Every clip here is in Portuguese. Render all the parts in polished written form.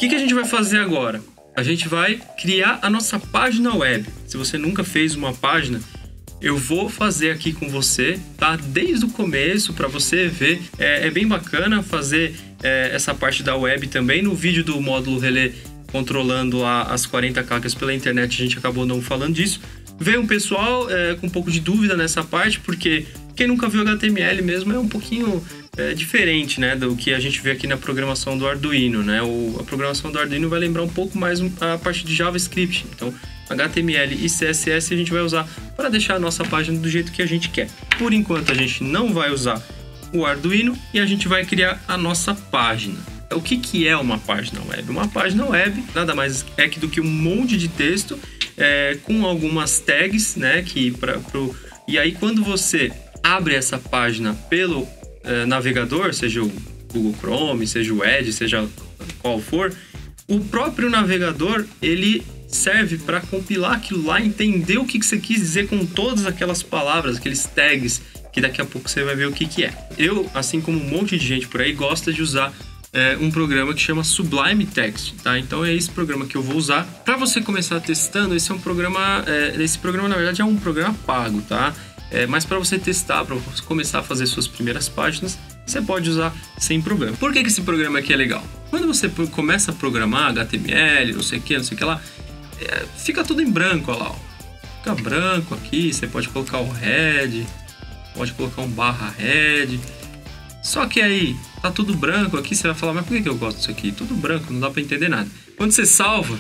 que a gente vai fazer agora? A gente vai criar a nossa página web. Se você nunca fez uma página, eu vou fazer aqui com você, tá? Desde o começo, para você ver. É bem bacana fazer essa parte da web também. No vídeo do módulo Relé controlando as 40 cacas pela internet, a gente acabou não falando disso. Veio um pessoal com um pouco de dúvida nessa parte, porque quem nunca viu HTML mesmo é um pouquinho diferente, né, do que a gente vê aqui na programação do Arduino, né? A programação do Arduino vai lembrar um pouco mais a parte de JavaScript. Então, HTML e CSS a gente vai usar para deixar a nossa página do jeito que a gente quer. Por enquanto, a gente não vai usar o Arduino e a gente vai criar a nossa página. O que é uma página web? Uma página web nada mais é do que um monte de texto com algumas tags, né? E aí, quando você abre essa página pelo navegador, seja o Google Chrome, seja o Edge, seja qual for, o próprio navegador ele serve para compilar aquilo lá, entender o que você quis dizer com todas aquelas palavras, aqueles tags, que daqui a pouco você vai ver o que é. Eu, assim como um monte de gente por aí, gosta de usar um programa que chama Sublime Text, tá? Então é esse programa que eu vou usar. Para você começar testando, esse programa na verdade é um programa pago, tá? Mas para você testar, para você começar a fazer suas primeiras páginas, você pode usar sem problema. Por que esse programa aqui é legal? Quando você começa a programar HTML, não sei o que lá, fica tudo em branco, olha lá, ó. Fica branco aqui, você pode colocar o head, pode colocar um /head. Só que aí, tá tudo branco aqui, você vai falar, mas por que eu gosto disso aqui? Tudo branco, não dá para entender nada. Quando você salva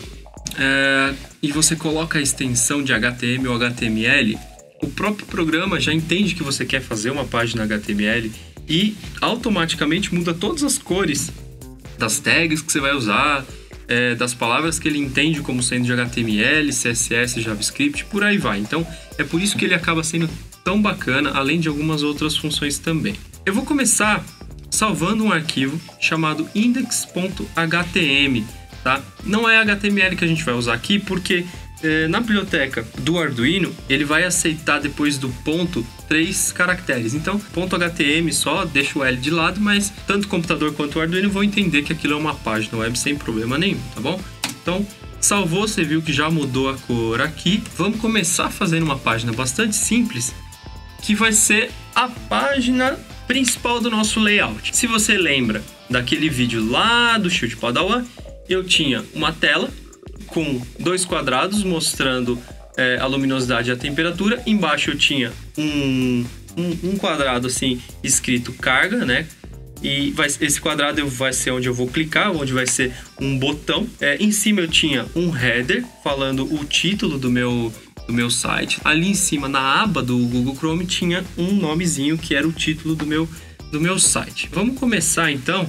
e você coloca a extensão de HTML ou HTML, o próprio programa já entende que você quer fazer uma página HTML e automaticamente muda todas as cores das tags que você vai usar, das palavras que ele entende como sendo de HTML, CSS, JavaScript, por aí vai. Então, é por isso que ele acaba sendo tão bacana, além de algumas outras funções também. Eu vou começar salvando um arquivo chamado index.htm, tá? Não é HTML que a gente vai usar aqui, porque na biblioteca do Arduino, ele vai aceitar depois do ponto 3 caracteres. Então, .htm só, deixa o L de lado, mas tanto o computador quanto o Arduino vão entender que aquilo é uma página web sem problema nenhum, tá bom? Então, salvou, você viu que já mudou a cor aqui. Vamos começar fazendo uma página bastante simples, que vai ser a página principal do nosso layout. Se você lembra daquele vídeo lá do Shield Padawan, eu tinha uma tela com 2 quadrados mostrando a luminosidade e a temperatura. Embaixo eu tinha um quadrado assim escrito carga, né? E esse quadrado vai ser onde eu vou clicar, onde vai ser um botão. Em cima eu tinha um header falando o título do meu site. Ali em cima, na aba do Google Chrome, tinha um nomezinho que era o título do meu site. Vamos começar então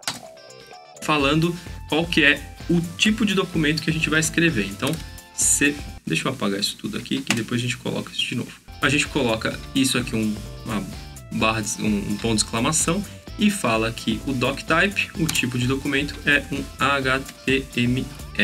falando qual que é o tipo de documento que a gente vai escrever. Então, deixa eu apagar isso tudo aqui, que depois a gente coloca isso de novo. A gente coloca isso aqui, uma barra, um ponto de exclamação, e fala que o doctype, o tipo de documento, é um HTML.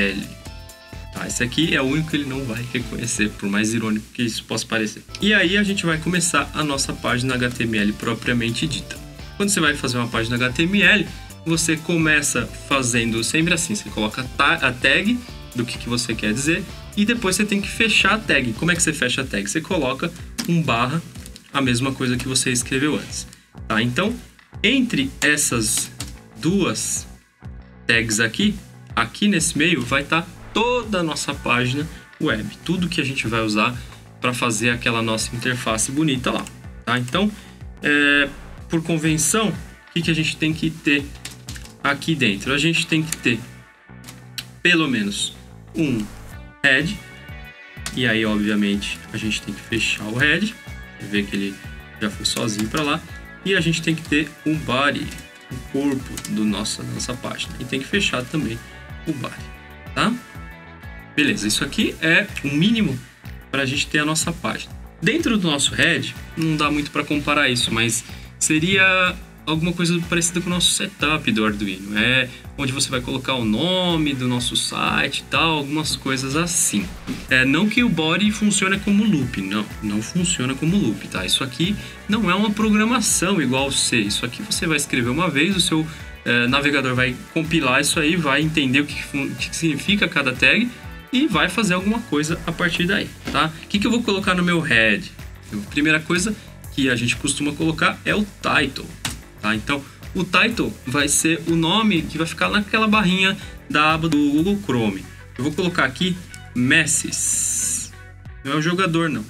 Tá, esse aqui é o único que ele não vai reconhecer, por mais irônico que isso possa parecer. E aí a gente vai começar a nossa página HTML propriamente dita. Quando você vai fazer uma página HTML, você começa fazendo sempre assim, você coloca a tag do que você quer dizer e depois você tem que fechar a tag. Como é que você fecha a tag? Você coloca um barra, a mesma coisa que você escreveu antes. Tá? Então, entre essas duas tags aqui nesse meio vai estar toda a nossa página web, tudo que a gente vai usar para fazer aquela nossa interface bonita lá. Tá? Então, por convenção, o que a gente tem que ter aqui dentro? A gente tem que ter pelo menos um head, e aí obviamente a gente tem que fechar o head, ver que ele já foi sozinho para lá, e a gente tem que ter um body, o corpo do nossa página, e tem que fechar também o body, tá? Beleza, isso aqui é o mínimo para a gente ter a nossa página. Dentro do nosso head, não dá muito para comparar isso, mas seria alguma coisa parecida com o nosso setup do Arduino. É onde você vai colocar o nome do nosso site e tal, algumas coisas assim. Não que o body funcione como loop, não funciona como loop, tá? Isso aqui não é uma programação igual C. Isso aqui você vai escrever uma vez, o seu navegador vai compilar isso aí, vai entender o que significa cada tag e vai fazer alguma coisa a partir daí, tá? O que eu vou colocar no meu head? A primeira coisa que a gente costuma colocar é o title, tá? Então, o title vai ser o nome que vai ficar naquela barrinha da aba do Google Chrome. Eu vou colocar aqui Messes. Não é o jogador, não.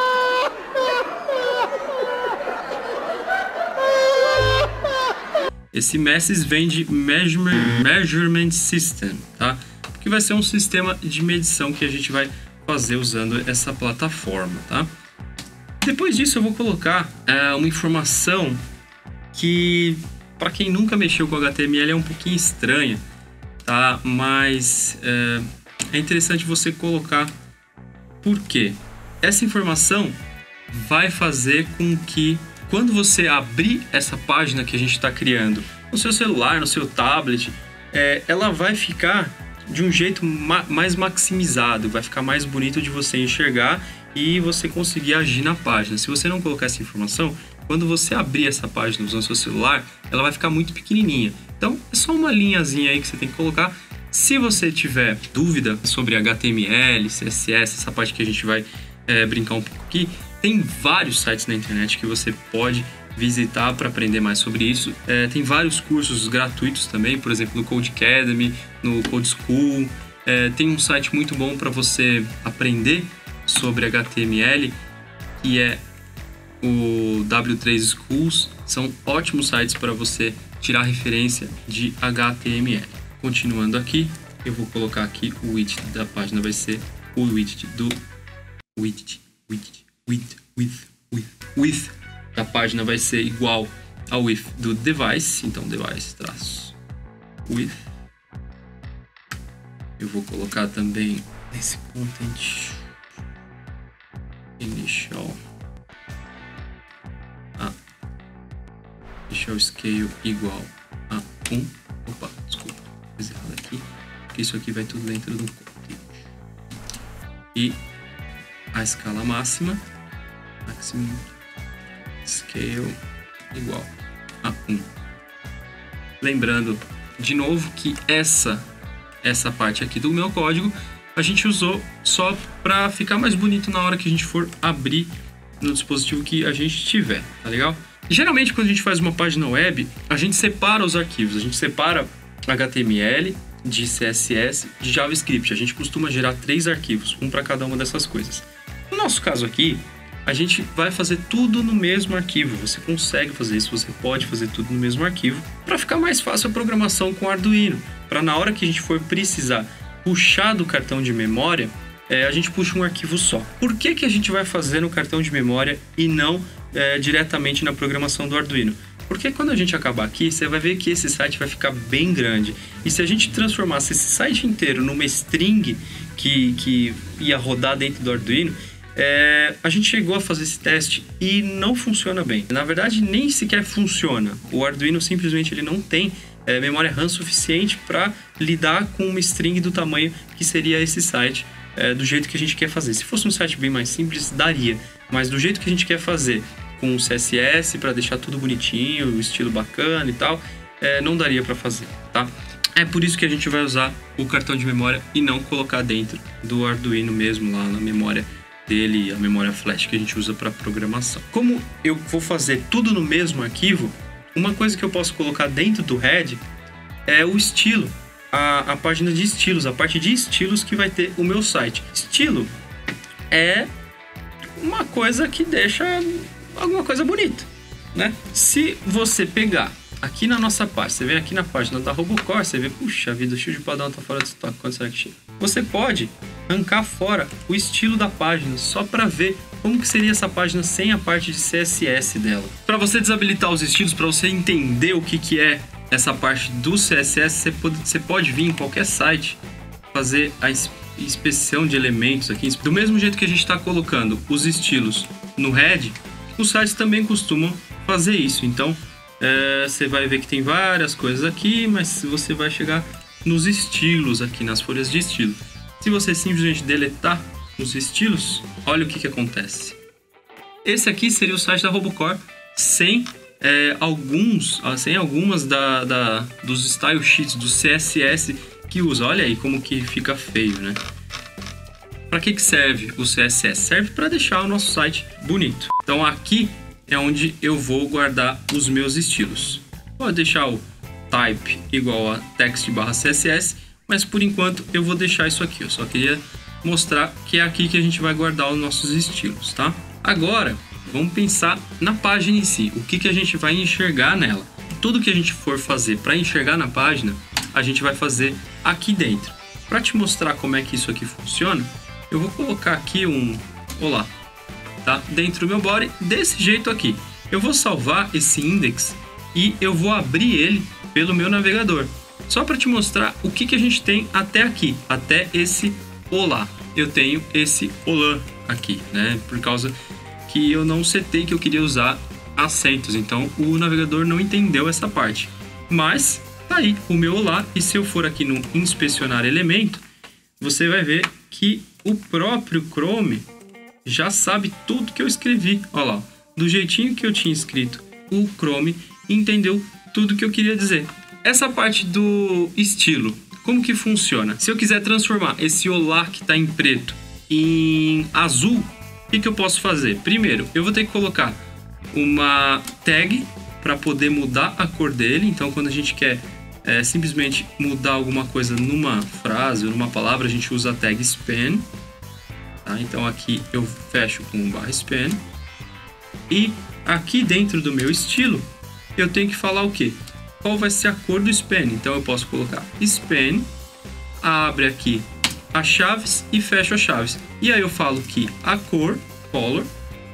Esse Messes vem de Measurement System, tá? Que vai ser um sistema de medição que a gente vai fazer usando essa plataforma, tá? Depois disso eu vou colocar uma informação que, para quem nunca mexeu com HTML, é um pouquinho estranha, tá? Mas é interessante você colocar. Por quê? Essa informação vai fazer com que, quando você abrir essa página que a gente está criando no seu celular, no seu tablet, ela vai ficar de um jeito mais maximizado, vai ficar mais bonito de você enxergar e você conseguir agir na página. Se você não colocar essa informação, quando você abrir essa página usando seu celular, ela vai ficar muito pequenininha. Então, é só uma linhazinha aí que você tem que colocar. Se você tiver dúvida sobre HTML, CSS, essa parte que a gente vai brincar um pouco aqui, tem vários sites na internet que você pode visitar para aprender mais sobre isso. Tem vários cursos gratuitos também, por exemplo, no Codecademy, no Code School. Tem um site muito bom para você aprender sobre HTML, que é o W3 Schools. São ótimos sites para você tirar referência de HTML. Continuando aqui, eu vou colocar aqui o widget da página, vai ser o widget do width da página vai ser igual ao width do device, então device traço width. Eu vou colocar também nesse content initial scale igual a 1. Opa, desculpa, fiz errado aqui, porque isso aqui vai tudo dentro do content. E a escala máxima scale igual a 1. Lembrando de novo que essa parte aqui do meu código a gente usou só para ficar mais bonito na hora que a gente for abrir no dispositivo que a gente tiver, tá legal? Geralmente quando a gente faz uma página web, a gente separa os arquivos, a gente separa HTML, de CSS, de JavaScript. A gente costuma gerar 3 arquivos, um para cada uma dessas coisas. No nosso caso aqui, a gente vai fazer tudo no mesmo arquivo. Você consegue fazer isso, você pode fazer tudo no mesmo arquivo para ficar mais fácil a programação com o Arduino. Para na hora que a gente for precisar puxar do cartão de memória, a gente puxa um arquivo só. Por que a gente vai fazer no cartão de memória e não diretamente na programação do Arduino? Porque quando a gente acabar aqui, você vai ver que esse site vai ficar bem grande. E se a gente transformasse esse site inteiro numa string que ia rodar dentro do Arduino, a gente chegou a fazer esse teste e não funciona bem. Na verdade, nem sequer funciona. O Arduino simplesmente ele não tem memória RAM suficiente para lidar com uma string do tamanho que seria esse site, do jeito que a gente quer fazer. Se fosse um site bem mais simples, daria. Mas do jeito que a gente quer fazer, com CSS para deixar tudo bonitinho, o estilo bacana e tal, não daria para fazer, tá? É por isso que a gente vai usar o cartão de memória e não colocar dentro do Arduino mesmo, lá na memória dele, a memória flash que a gente usa para programação. Como eu vou fazer tudo no mesmo arquivo, uma coisa que eu posso colocar dentro do head é o estilo, a página de estilos, a parte de estilos que vai ter o meu site. Estilo é uma coisa que deixa alguma coisa bonita, né? Se você pegar aqui na nossa página, você vem aqui na página da Robocore, você vê, puxa vida, o estilo de padrão tá fora do estoque, quando será que chega? Você pode arrancar fora o estilo da página, só para ver como que seria essa página sem a parte de CSS dela. Para você desabilitar os estilos, para você entender o que é essa parte do CSS, você pode vir em qualquer site, fazer a inspeção de elementos aqui, do mesmo jeito que a gente está colocando os estilos no head, os sites também costumam fazer isso. Então, você vai ver que tem várias coisas aqui, mas você vai chegar nos estilos aqui, nas folhas de estilo. Se você simplesmente deletar os estilos, olha o que acontece. Esse aqui seria o site da Robocore sem algumas dos style sheets, do CSS que usa. Olha aí como que fica feio, né? Para que serve o CSS? Serve para deixar o nosso site bonito. Então aqui é onde eu vou guardar os meus estilos. Vou deixar o type igual a text/css, mas por enquanto eu vou deixar isso aqui. Eu só queria mostrar que é aqui que a gente vai guardar os nossos estilos, tá? Agora, vamos pensar na página em si. O que a gente vai enxergar nela? Tudo que a gente for fazer para enxergar na página, a gente vai fazer aqui dentro. Para te mostrar como é que isso aqui funciona, eu vou colocar aqui um olá, tá? Dentro do meu body, desse jeito aqui. Eu vou salvar esse index e eu vou abrir ele pelo meu navegador. Só para te mostrar o que a gente tem até aqui, até esse olá. Eu tenho esse olá aqui, né? Por causa que eu não setei que eu queria usar acentos, então o navegador não entendeu essa parte. Mas tá aí o meu olá, e se eu for aqui no inspecionar elemento, você vai ver que o próprio Chrome já sabe tudo que eu escrevi. Olha lá, do jeitinho que eu tinha escrito, o Chrome entendeu tudo que eu queria dizer. Essa parte do estilo, como que funciona? Se eu quiser transformar esse olá que está em preto em azul, o que eu posso fazer? Primeiro, eu vou ter que colocar uma tag para poder mudar a cor dele. Então, quando a gente quer simplesmente mudar alguma coisa numa frase ou numa palavra, a gente usa a tag span. Tá? Então, aqui eu fecho com /span. E aqui dentro do meu estilo, eu tenho que falar o quê? Qual vai ser a cor do span? Então, eu posso colocar span, abre aqui as chaves e fecho as chaves. E aí eu falo que a cor, color,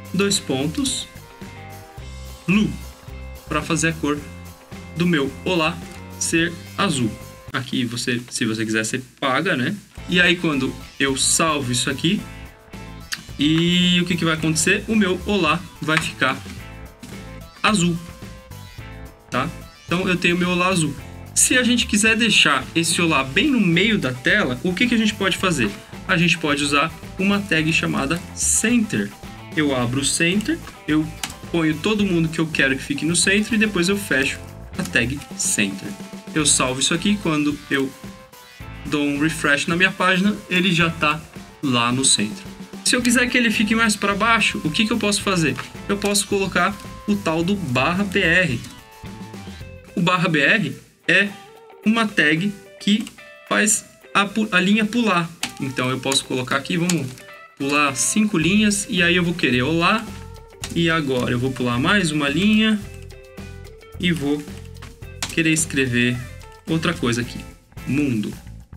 blue, para fazer a cor do meu olá ser azul. Aqui você, se você quiser, você paga, né? E aí quando eu salvo isso aqui, e o que vai acontecer? O meu olá vai ficar azul, tá? Então eu tenho meu olá azul. Se a gente quiser deixar esse olá bem no meio da tela, o que a gente pode fazer? A gente pode usar uma tag chamada center. Eu abro o center, eu ponho todo mundo que eu quero que fique no centro e depois eu fecho a tag center. Eu salvo isso aqui, quando eu dou um refresh na minha página, ele já está lá no centro. Se eu quiser que ele fique mais para baixo, o que eu posso fazer? Eu posso colocar o tal do /br. O /br é uma tag que faz a linha pular. Então eu posso colocar aqui, vamos pular 5 linhas, e aí eu vou querer olá, e agora eu vou pular mais uma linha e vou querer escrever outra coisa aqui, mundo.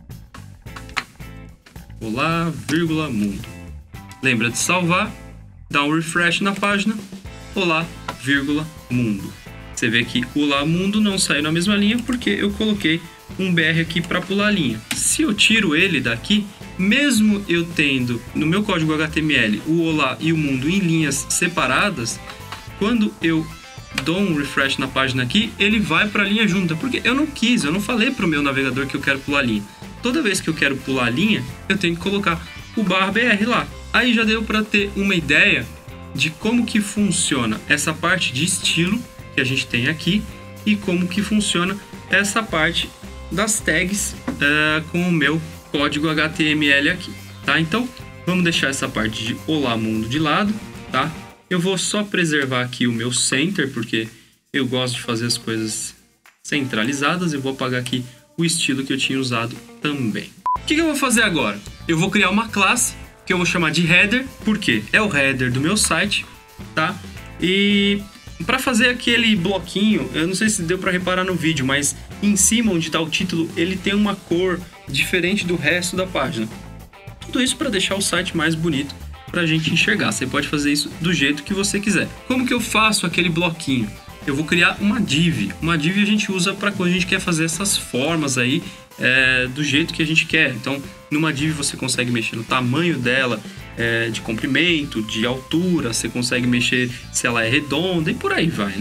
Olá, vírgula, mundo. Lembra de salvar, dá um refresh na página, olá, vírgula, mundo. Você vê que o olá mundo não saiu na mesma linha porque eu coloquei um BR aqui para pular a linha. Se eu tiro ele daqui, mesmo eu tendo no meu código HTML o olá e o mundo em linhas separadas, quando eu dou um refresh na página aqui, ele vai para a linha junta, porque eu não falei para o meu navegador que eu quero pular a linha. Toda vez que eu quero pular a linha, eu tenho que colocar o /br lá. Aí já deu para ter uma ideia de como que funciona essa parte de estilo que a gente tem aqui e como que funciona essa parte das tags com o meu código HTML aqui, tá? Então, vamos deixar essa parte de olá mundo de lado, tá? Eu vou só preservar aqui o meu center, porque eu gosto de fazer as coisas centralizadas. Eu vou apagar aqui o estilo que eu tinha usado também. O que eu vou fazer agora? Eu vou criar uma classe que eu vou chamar de header, porque é o header do meu site, tá? E para fazer aquele bloquinho, eu não sei se deu para reparar no vídeo, mas em cima onde está o título, ele tem uma cor diferente do resto da página. Tudo isso para deixar o site mais bonito para a gente enxergar. Você pode fazer isso do jeito que você quiser. Como que eu faço aquele bloquinho? Eu vou criar uma div. Uma div a gente usa para quando a gente quer fazer essas formas aí do jeito que a gente quer. Então, numa div você consegue mexer no tamanho dela, de comprimento, de altura, você consegue mexer se ela é redonda e por aí vai, né?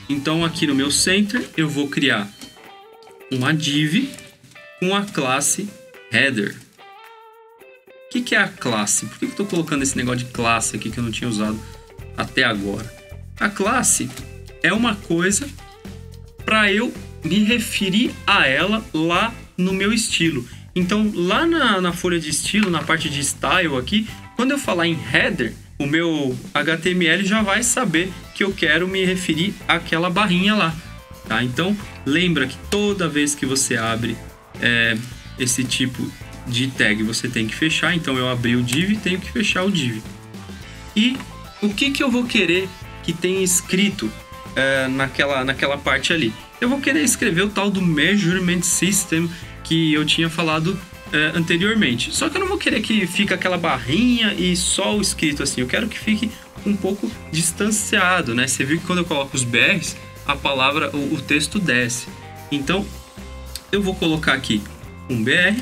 Então aqui no meu center eu vou criar uma div com a classe header. O que é a classe? Por que eu estou colocando esse negócio de classe aqui que eu não tinha usado até agora? A classe é uma coisa para eu me referir a ela lá no meu estilo. Então lá na folha de estilo, na parte de style aqui, quando eu falar em header, o meu HTML já vai saber que eu quero me referir àquela barrinha lá, tá? Então lembra que toda vez que você abre esse tipo de tag, você tem que fechar. Então eu abri o div, tenho que fechar o div. E o que eu vou querer que tenha escrito naquela parte ali? Eu vou querer escrever o tal do Measurement System que eu tinha falado anteriormente. Só que eu não vou querer que fique aquela barrinha e só o escrito assim. Eu quero que fique um pouco distanciado, né? Você viu que quando eu coloco os BRs, a palavra, o texto desce. Então eu vou colocar aqui um BR.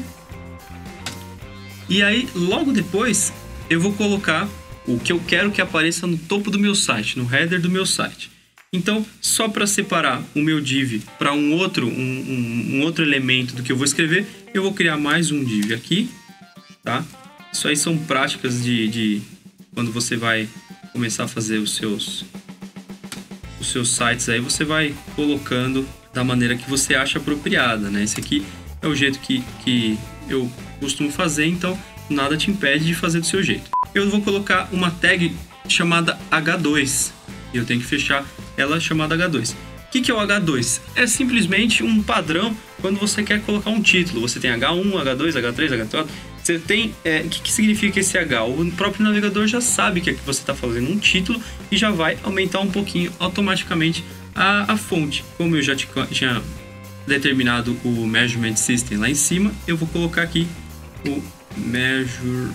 E aí, logo depois, eu vou colocar o que eu quero que apareça no topo do meu site, no header do meu site. Então, só para separar o meu div para um outro elemento do que eu vou escrever, eu vou criar mais um div aqui, tá? Isso aí são práticas de quando você vai começar a fazer os seus sites aí, você vai colocando da maneira que você acha apropriada, né? Esse aqui é o jeito que eu costumo fazer, então nada te impede de fazer do seu jeito. Eu vou colocar uma tag chamada H2 e eu tenho que fechar ela chamada H2. O que é o H2? É simplesmente um padrão quando você quer colocar um título. Você tem H1, H2, H3, H4. Você tem... O que significa esse H? O próprio navegador já sabe que você está fazendo um título e já vai aumentar um pouquinho automaticamente a fonte. Como eu já tinha determinado o Measurement System lá em cima, eu vou colocar aqui o Measurement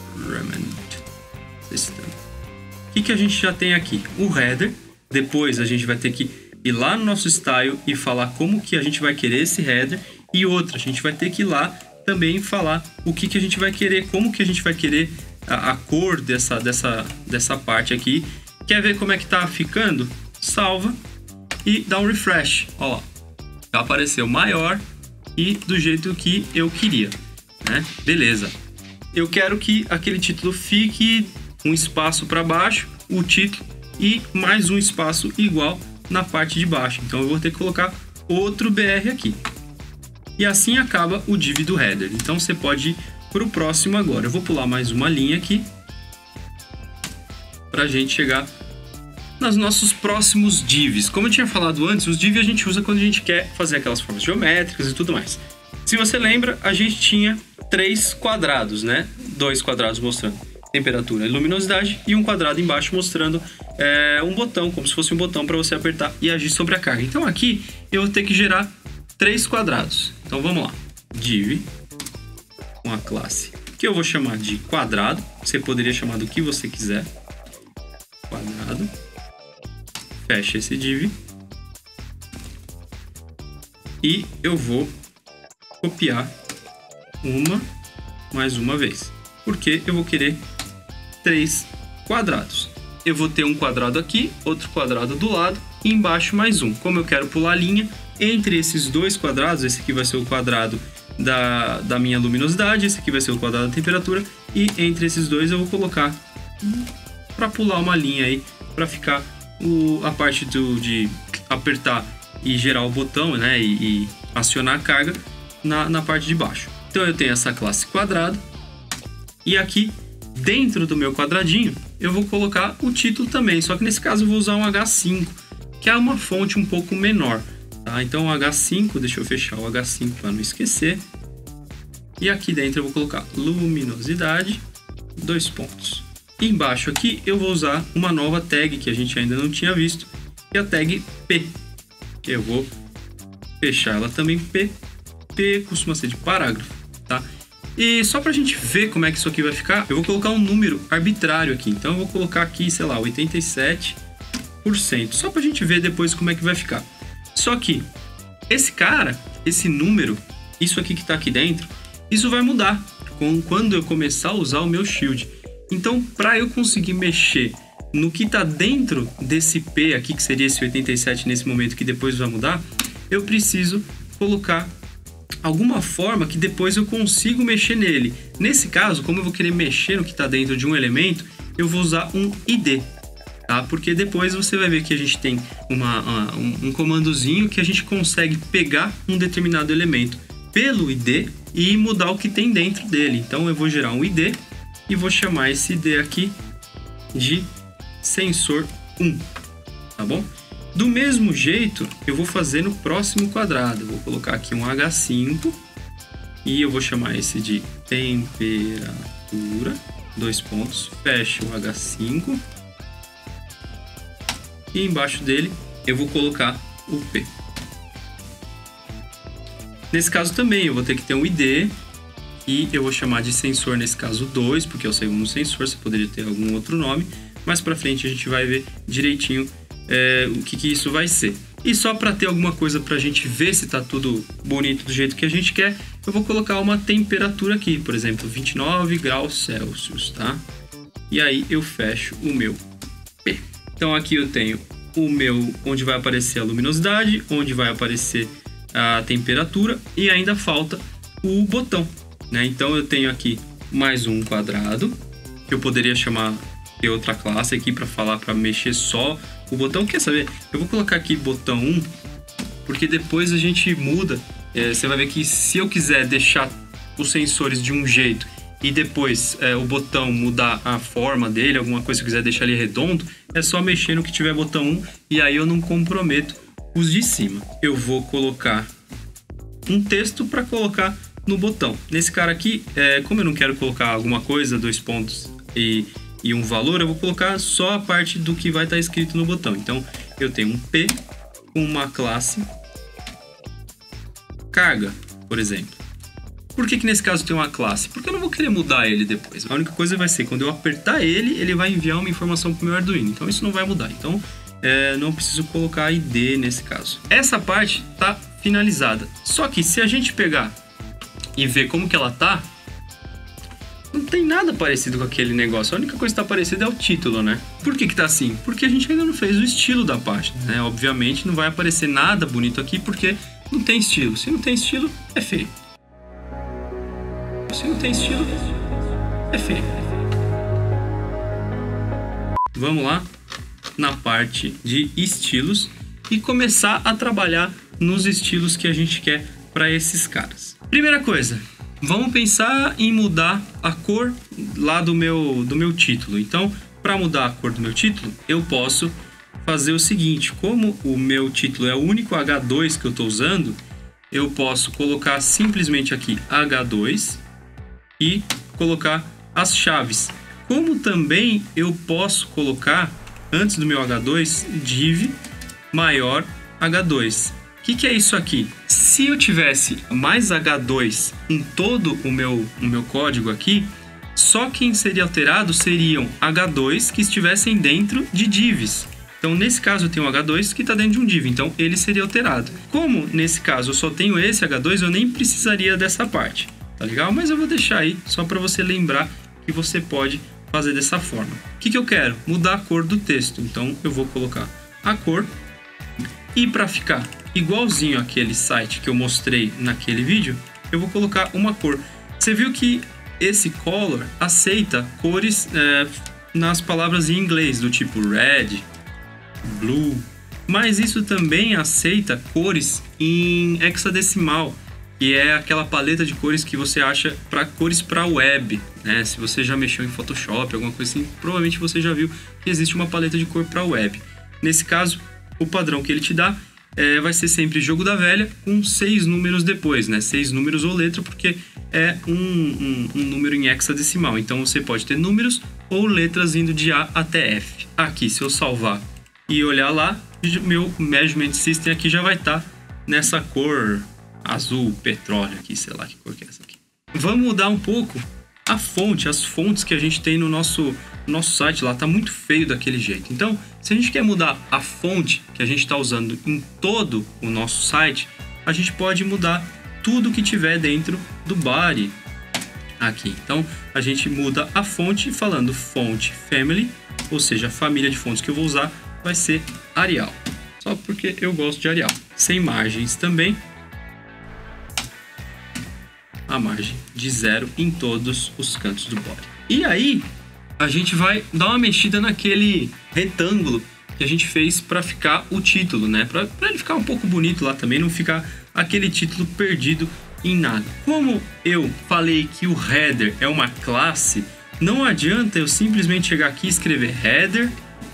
System. O que a gente já tem aqui? O header. Depois a gente vai ter que ir lá no nosso style e falar como que a gente vai querer esse header. E outra, a gente vai ter que ir lá também falar o que a gente vai querer, como que a gente vai querer a cor dessa parte aqui. Quer ver como é que tá ficando? Salva e dá um refresh. Ó lá, já apareceu maior e do jeito que eu queria, né? Beleza. Eu quero que aquele título fique um espaço para baixo, o título, e mais um espaço igual na parte de baixo. Então eu vou ter que colocar outro BR aqui. E assim acaba o div do header. Então você pode ir para o próximo agora. Eu vou pular mais uma linha aqui para a gente chegar nos nossos próximos divs. Como eu tinha falado antes, os divs a gente usa quando a gente quer fazer aquelas formas geométricas e tudo mais. Se você lembra, a gente tinha 3 quadrados, né? 2 quadrados mostrando temperatura e luminosidade e um quadrado embaixo mostrando um botão, como se fosse um botão para você apertar e agir sobre a carga. Então aqui eu vou ter que gerar 3 quadrados. Então vamos lá. Div com a classe que eu vou chamar de quadrado. Você poderia chamar do que você quiser. Quadrado. Fecha esse div. E eu vou copiar mais uma vez. Porque eu vou querer 3 quadrados. Eu vou ter um quadrado aqui, outro quadrado do lado e embaixo mais um. Como eu quero pular a linha, entre esses 2 quadrados, esse aqui vai ser o quadrado da minha luminosidade, esse aqui vai ser o quadrado da temperatura, e entre esses dois eu vou colocar para pular uma linha aí, para ficar a parte de apertar e gerar o botão, né, e acionar a carga na parte de baixo. Então eu tenho essa classe quadrado, e aqui dentro do meu quadradinho eu vou colocar o título também, só que nesse caso eu vou usar um H5, que é uma fonte um pouco menor, tá? Então o H5, deixa eu fechar o H5 para não esquecer, e aqui dentro eu vou colocar luminosidade, 2 pontos. E embaixo aqui eu vou usar uma nova tag que a gente ainda não tinha visto, que é a tag P, que eu vou fechar ela também, P costuma ser de parágrafo, tá? E só pra gente ver como é que isso aqui vai ficar, eu vou colocar um número arbitrário aqui. Então eu vou colocar aqui, sei lá, 87%, só pra gente ver depois como é que vai ficar. Só que esse número, isso aqui que tá aqui dentro, isso vai mudar quando eu começar a usar o meu Shield. Então, para eu conseguir mexer no que está dentro desse P aqui, que seria esse 87 nesse momento, que depois vai mudar, eu preciso colocar alguma forma que depois eu consigo mexer nele. Nesse caso, como eu vou querer mexer no que está dentro de um elemento, eu vou usar um ID, tá? Porque depois você vai ver que a gente tem um comandozinho que a gente consegue pegar um determinado elemento pelo ID e mudar o que tem dentro dele. Então eu vou gerar um ID e vou chamar esse ID aqui de sensor 1, tá bom? Do mesmo jeito, eu vou fazer no próximo quadrado. Eu vou colocar aqui um H5 e eu vou chamar esse de temperatura, 2 pontos, fecho o H5 e embaixo dele eu vou colocar o P. Nesse caso também eu vou ter que ter um ID e eu vou chamar de sensor, nesse caso 2, porque é o segundo sensor, você poderia ter algum outro nome, mas para frente a gente vai ver direitinho o que isso vai ser. E só para ter alguma coisa para a gente ver se está tudo bonito do jeito que a gente quer, eu vou colocar uma temperatura aqui, por exemplo, 29 graus Celsius, tá? E aí eu fecho o meu P. Então aqui eu tenho o meu, onde vai aparecer a luminosidade, onde vai aparecer a temperatura e ainda falta o botão, né? Então eu tenho aqui mais um quadrado, que eu poderia chamar de outra classe aqui para falar, para mexer só o botão. Quer saber? Eu vou colocar aqui botão 1, porque depois a gente muda. Você vai ver que se eu quiser deixar os sensores de um jeito e depois o botão mudar a forma dele, alguma coisa que eu quiser deixar ele redondo, é só mexer no que tiver botão 1 e aí eu não comprometo os de cima. Eu vou colocar um texto para colocar no botão. Nesse cara aqui, como eu não quero colocar alguma coisa, 2 pontos e um valor, eu vou colocar só a parte do que vai estar escrito no botão. Então, eu tenho um P com uma classe carga, por exemplo. Por que nesse caso tem uma classe? Porque eu não vou querer mudar ele depois. A única coisa vai ser, quando eu apertar ele, ele vai enviar uma informação para o meu Arduino. Então, isso não vai mudar. Então, não preciso colocar ID nesse caso. Essa parte está finalizada. Só que se a gente pegar e ver como que ela tá, não tem nada parecido com aquele negócio. A única coisa que está parecida é o título, né? Por que tá assim? Porque a gente ainda não fez o estilo da página, né? Obviamente não vai aparecer nada bonito aqui porque não tem estilo. Se não tem estilo, é feio. Se não tem estilo, é feio. Vamos lá na parte de estilos e começar a trabalhar nos estilos que a gente quer para esses caras. Primeira coisa, vamos pensar em mudar a cor lá do meu título. Então, para mudar a cor do meu título, eu posso fazer o seguinte: como o meu título é o único H2 que eu estou usando, eu posso colocar simplesmente aqui H2 e colocar as chaves. Como também eu posso colocar, antes do meu H2, div maior H2. O que é isso aqui? Se eu tivesse mais H2 em todo o meu código aqui, só quem seria alterado seriam H2 que estivessem dentro de divs. Então, nesse caso, eu tenho um H2 que está dentro de um div, então ele seria alterado. Como, nesse caso, eu só tenho esse H2, eu nem precisaria dessa parte, tá legal? Mas eu vou deixar aí só para você lembrar que você pode fazer dessa forma. O que eu quero? Mudar a cor do texto. Então, eu vou colocar a cor. E para ficar igualzinho aquele site que eu mostrei naquele vídeo, eu vou colocar uma cor. Você viu que esse color aceita cores nas palavras em inglês, do tipo red, blue, mas isso também aceita cores em hexadecimal, que é aquela paleta de cores que você acha para cores para web, né? Se você já mexeu em Photoshop, alguma coisa assim, provavelmente você já viu que existe uma paleta de cor para web. Nesse caso, o padrão que ele te dá vai ser sempre jogo da velha com 6 números depois, né? 6 números ou letra, porque é um número em hexadecimal. Então você pode ter números ou letras indo de A até F. Aqui, se eu salvar e olhar lá, meu Measurement System aqui já vai estar nessa cor azul, petróleo aqui, sei lá que cor que é essa aqui. Vamos mudar um pouco a fonte, as fontes que a gente tem no nosso site lá, tá muito feio daquele jeito. Então, se a gente quer mudar a fonte que a gente está usando em todo o nosso site, a gente pode mudar tudo que tiver dentro do body aqui. Então, a gente muda a fonte falando fonte family ou seja, a família de fontes que eu vou usar vai ser Arial, só porque eu gosto de Arial. Sem margens também, a margem de 0 em todos os cantos do body. E aí, a gente vai dar uma mexida naquele retângulo que a gente fez para ficar o título, né? Para ele ficar um pouco bonito lá também, não ficar aquele título perdido em nada. Como eu falei que o header é uma classe, não adianta eu simplesmente chegar aqui e escrever header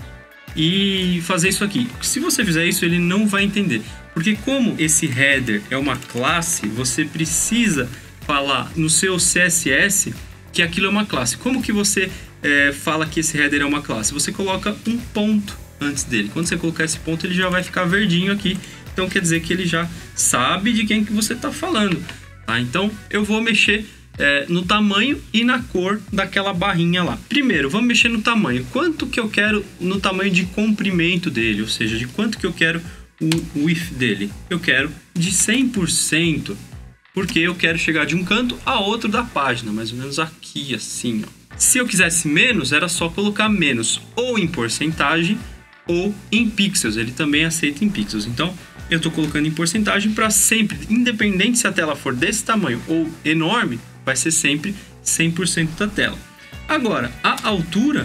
e fazer isso aqui. Se você fizer isso, ele não vai entender. Porque como esse header é uma classe, você precisa falar no seu CSS que aquilo é uma classe. Como que você fala que esse header é uma classe? Você coloca um ponto antes dele. Quando você colocar esse ponto, ele já vai ficar verdinho aqui. Então quer dizer que ele já sabe de quem que você está falando. Tá? Então eu vou mexer no tamanho e na cor daquela barrinha lá. Primeiro, vamos mexer no tamanho. Quanto que eu quero no tamanho de comprimento dele? Ou seja, de quanto que eu quero o width dele? Eu quero de 100%. Porque eu quero chegar de um canto a outro da página. Mais ou menos aqui, assim, ó. Se eu quisesse menos, era só colocar menos. Ou em porcentagem, ou em pixels. Ele também aceita em pixels. Então, eu estou colocando em porcentagem para sempre, independente se a tela for desse tamanho ou enorme, vai ser sempre 100% da tela. Agora, a altura,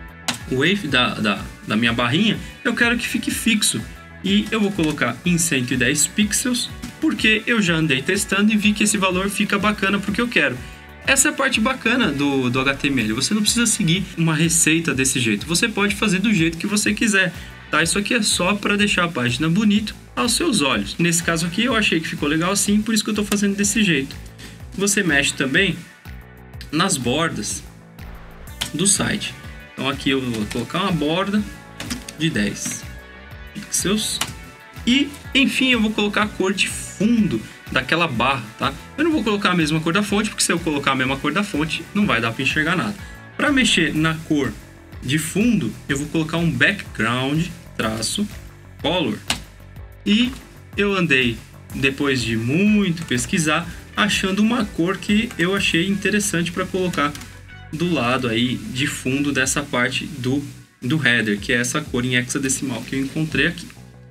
o width da minha barrinha, eu quero que fique fixo. E eu vou colocar em 110 pixels, porque eu já andei testando e vi que esse valor fica bacana para o que eu quero. Essa é a parte bacana do HTML. Você não precisa seguir uma receita desse jeito. Você pode fazer do jeito que você quiser. Tá? Isso aqui é só para deixar a página bonita aos seus olhos. Nesse caso aqui eu achei que ficou legal assim, por isso que eu estou fazendo desse jeito. Você mexe também nas bordas do site. Então aqui eu vou colocar uma borda de 10 pixels. E, enfim, eu vou colocar a cor de fundo daquela barra, tá? Eu não vou colocar a mesma cor da fonte, porque se eu colocar a mesma cor da fonte, não vai dar para enxergar nada. Para mexer na cor de fundo, eu vou colocar um background -color. E eu andei, depois de muito pesquisar, achando uma cor que eu achei interessante para colocar do lado aí de fundo dessa parte do header, que é essa cor em hexadecimal que eu encontrei aqui.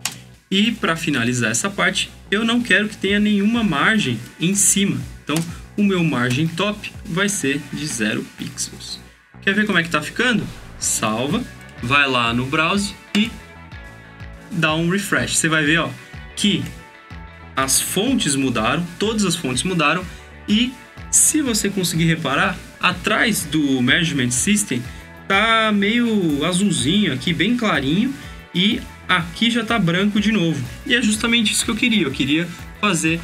E para finalizar essa parte, eu não quero que tenha nenhuma margem em cima. Então, o meu margem top vai ser de 0 pixels. Quer ver como é que tá ficando? Salva, vai lá no browse e dá um refresh. Você vai ver, ó, que as fontes mudaram, todas as fontes mudaram. E se você conseguir reparar, atrás do Measurement System tá meio azulzinho aqui, bem clarinho. E aqui já tá branco de novo. E é justamente isso que eu queria. Eu queria fazer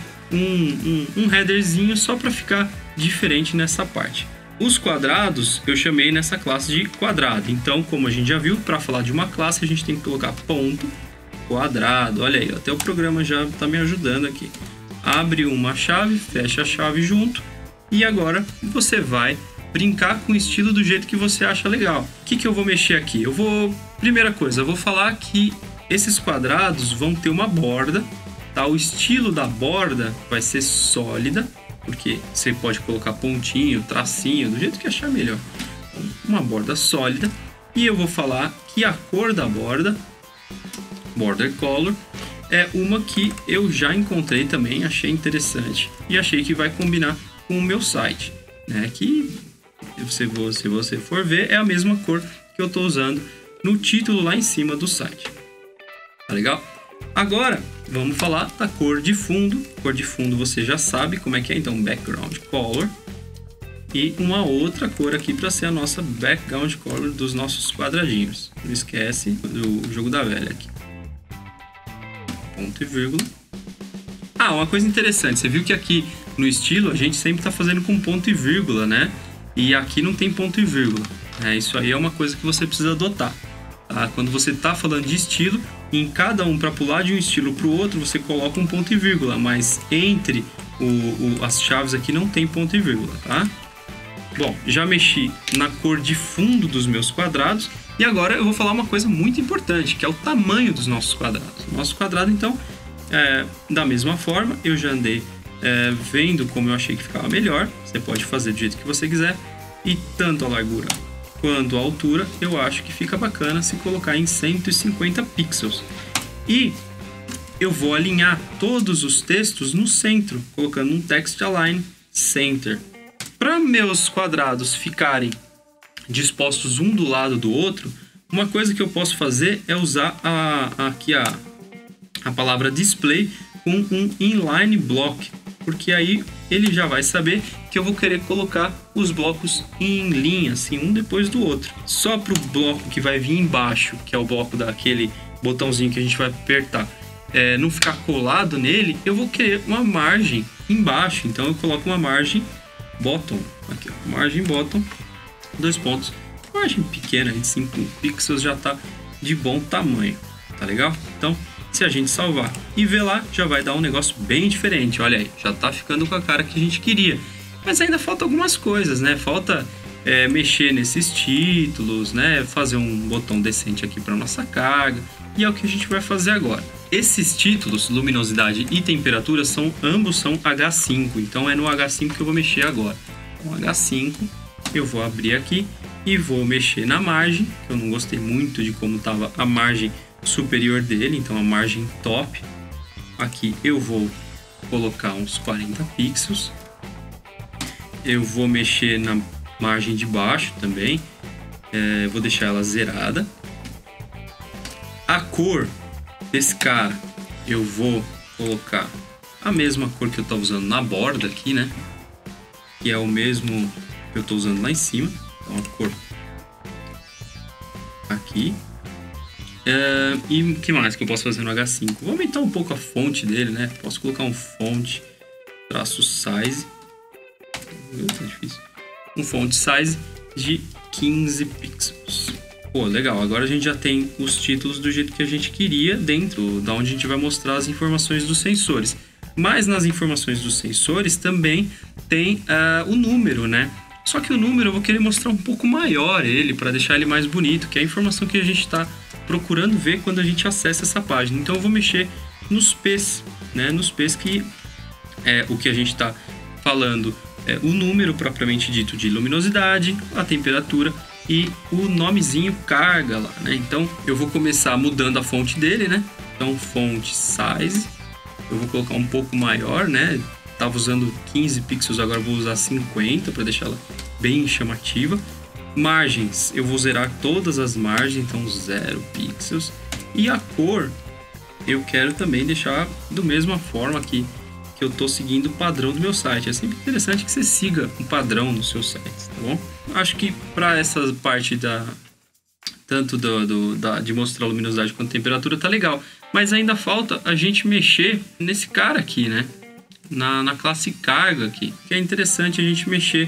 um headerzinho só para ficar diferente nessa parte. Os quadrados eu chamei nessa classe de quadrado. Então, como a gente já viu, para falar de uma classe a gente tem que colocar ponto quadrado. Olha aí, até o programa já tá me ajudando aqui. Abre uma chave, fecha a chave junto. E agora você vai brincar com o estilo do jeito que você acha legal. O que eu vou mexer aqui? Primeira coisa, eu vou falar que esses quadrados vão ter uma borda, tá? O estilo da borda vai ser sólida, porque você pode colocar pontinho, tracinho, do jeito que achar melhor. Uma borda sólida. E eu vou falar que a cor da borda, border color, é uma que eu já encontrei também, achei interessante e achei que vai combinar com o meu site, né? Que se você for ver, é a mesma cor que eu estou usando no título lá em cima do site. Tá legal? Agora, vamos falar da cor de fundo. Cor de fundo você já sabe como é que é, então background color. E uma outra cor aqui para ser a nossa background color dos nossos quadradinhos. Não esquece do jogo da velha aqui. Ponto e vírgula. Ah, uma coisa interessante, você viu que aqui no estilo a gente sempre está fazendo com ponto e vírgula, né? E aqui não tem ponto e vírgula. Isso aí é uma coisa que você precisa adotar. Tá? Quando você está falando de estilo, em cada um, para pular de um estilo para o outro, você coloca um ponto e vírgula, mas entre as chaves aqui não tem ponto e vírgula, tá? Bom, já mexi na cor de fundo dos meus quadrados e agora eu vou falar uma coisa muito importante, que é o tamanho dos nossos quadrados. Nosso quadrado, então, da mesma forma, eu já andei vendo como eu achei que ficava melhor. Você pode fazer do jeito que você quiser. E tanto a largura quanto a altura, eu acho que fica bacana se colocar em 150 pixels. E eu vou alinhar todos os textos no centro, colocando um Text Align Center. Para meus quadrados ficarem dispostos um do lado do outro, uma coisa que eu posso fazer é usar aqui a palavra display com um inline block, porque aí ele já vai saber que eu vou querer colocar os blocos em linha, assim, um depois do outro. Só para o bloco que vai vir embaixo, que é o bloco daquele botãozinho que a gente vai apertar, não ficar colado nele, eu vou querer uma margem embaixo. Então eu coloco uma margem bottom, aqui ó, margem bottom, 2 pontos, margem pequena, de 5 pixels já tá de bom tamanho, tá legal? Então, se a gente salvar e ver lá, já vai dar um negócio bem diferente. Olha aí, já tá ficando com a cara que a gente queria. Mas ainda falta algumas coisas, né? Falta mexer nesses títulos, né? Fazer um botão decente aqui para nossa carga. E é o que a gente vai fazer agora. Esses títulos, luminosidade e temperatura, ambos são H5. Então é no H5 que eu vou mexer agora. Então H5, eu vou abrir aqui e vou mexer na margem. Eu não gostei muito de como estava a margem superior dele, então a margem top. Aqui eu vou colocar uns 40 pixels. Eu vou mexer na margem de baixo também, vou deixar ela zerada. A cor desse cara eu vou colocar a mesma cor que eu estou usando na borda aqui, né? Que é o mesmo que eu estou usando lá em cima. Então a cor aqui. E o que mais que eu posso fazer no H5? Vou aumentar um pouco a fonte dele, né? Posso colocar um font traço size. Tá difícil. Um font size de 15 pixels. Pô, legal. Agora a gente já tem os títulos do jeito que a gente queria, dentro da onde a gente vai mostrar as informações dos sensores. Mas nas informações dos sensores também tem o número, né? Só que o número eu vou querer mostrar um pouco maior ele, para deixar ele mais bonito, que é a informação que a gente está procurando ver quando a gente acessa essa página. Então eu vou mexer nos P's, né? Nos P's que é o que a gente está falando, o número propriamente dito de luminosidade, a temperatura e o nomezinho carga lá, né? Então eu vou começar mudando a fonte dele, né? Então font size, eu vou colocar um pouco maior, né? Tava usando 15 pixels, agora vou usar 50 para deixar ela bem chamativa. Margens, eu vou zerar todas as margens, então 0 pixels. E a cor, eu quero também deixar da mesma forma aqui que eu tô seguindo o padrão do meu site. É sempre interessante que você siga um padrão no seu site, tá bom? Acho que para essa parte tanto de mostrar a luminosidade quanto a temperatura tá legal. Mas ainda falta a gente mexer nesse cara aqui, né? Na classe carga aqui, que é interessante a gente mexer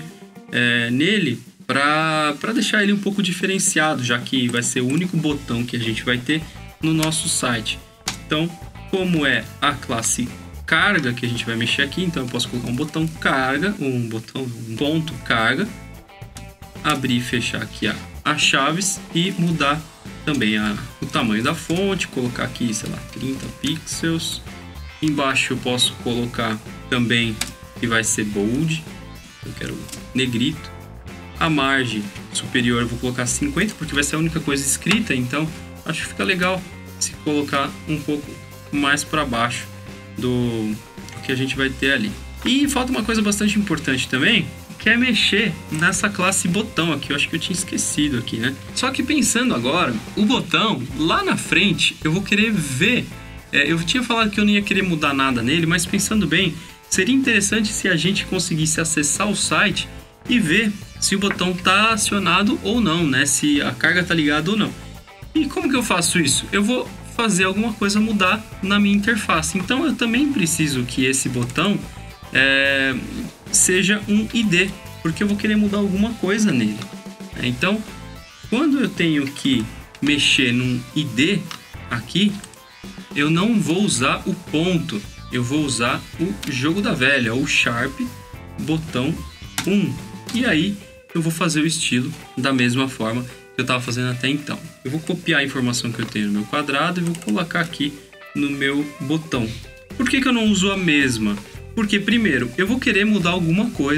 nele para deixar ele um pouco diferenciado, já que vai ser o único botão que a gente vai ter no nosso site. Então, como é a classe carga que a gente vai mexer aqui, então eu posso colocar um botão carga, um ponto carga, abrir e fechar aqui as chaves e mudar também o tamanho da fonte, colocar aqui, sei lá, 30 pixels. Embaixo eu posso colocar também que vai ser bold, eu quero negrito. A margem superior eu vou colocar 50, porque vai ser a única coisa escrita, então acho que fica legal se colocar um pouco mais para baixo do que a gente vai ter ali. E falta uma coisa bastante importante também, que é mexer nessa classe botão aqui. Eu acho que eu tinha esquecido aqui, né? Só que pensando agora, o botão lá na frente eu vou querer ver. Eu tinha falado que eu não ia querer mudar nada nele, mas pensando bem, seria interessante se a gente conseguisse acessar o site e ver se o botão está acionado ou não, né? Se a carga está ligada ou não. E como que eu faço isso? Eu vou fazer alguma coisa mudar na minha interface. Então eu também preciso que esse botão seja um ID, porque eu vou querer mudar alguma coisa nele. Então, quando eu tenho que mexer num ID aqui, eu não vou usar o ponto, eu vou usar o jogo da velha, o Sharp botão 1. E aí eu vou fazer o estilo da mesma forma que eu estava fazendo até então. Eu vou copiar a informação que eu tenho no meu quadrado e vou colocar aqui no meu botão. Por que eu não uso a mesma? Porque primeiro, eu vou querer mudar alguma coisa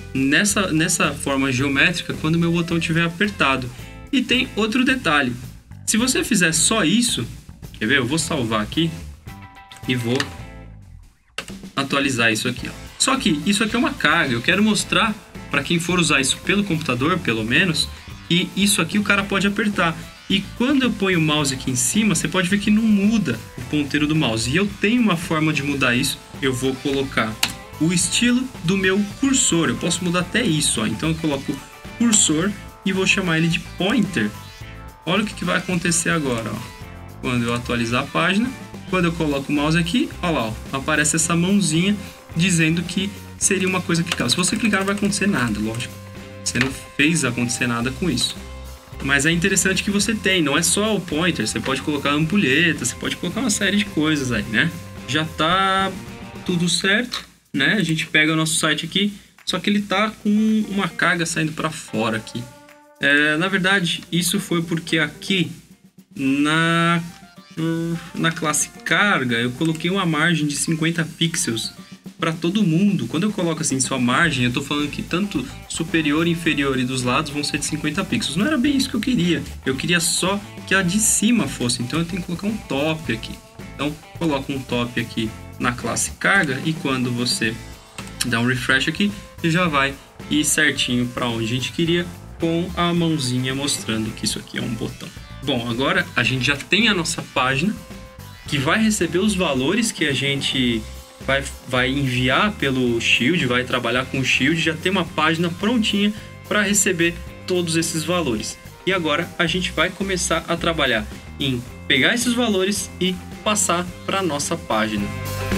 nessa forma geométrica quando o meu botão estiver apertado. E tem outro detalhe. Se você fizer só isso, quer ver? Eu vou salvar aqui e vou atualizar isso aqui, ó. Só que isso aqui é uma carga. Eu quero mostrar para quem for usar isso pelo computador, pelo menos, que isso aqui o cara pode apertar. E quando eu ponho o mouse aqui em cima, você pode ver que não muda o ponteiro do mouse. E eu tenho uma forma de mudar isso. Eu vou colocar o estilo do meu cursor. Eu posso mudar até isso, ó. Então eu coloco cursor e vou chamar ele de pointer. Olha o que vai acontecer agora, ó. Quando eu atualizar a página, quando eu coloco o mouse aqui, ó lá, ó, aparece essa mãozinha dizendo que seria uma coisa clicável. Se você clicar não vai acontecer nada, lógico. Você não fez acontecer nada com isso. Mas é interessante que você tem, não é só o pointer, você pode colocar ampulheta, você pode colocar uma série de coisas aí, né? Já tá tudo certo, né? A gente pega o nosso site aqui, só que ele tá com uma carga saindo para fora aqui. Na verdade, isso foi porque aqui na classe carga eu coloquei uma margem de 50 pixels para todo mundo. Quando eu coloco assim sua margem, eu tô falando que tanto superior, inferior e dos lados vão ser de 50 pixels. Não era bem isso que eu queria. Eu queria só que a de cima fosse. Então eu tenho que colocar um top aqui. Então coloco um top aqui na classe carga e quando você dá um refresh aqui, já vai ir certinho para onde a gente queria, com a mãozinha mostrando que isso aqui é um botão. Bom, agora a gente já tem a nossa página que vai receber os valores que a gente vai enviar pelo Shield, vai trabalhar com o Shield, já tem uma página prontinha para receber todos esses valores. E agora a gente vai começar a trabalhar em pegar esses valores e passar para a nossa página.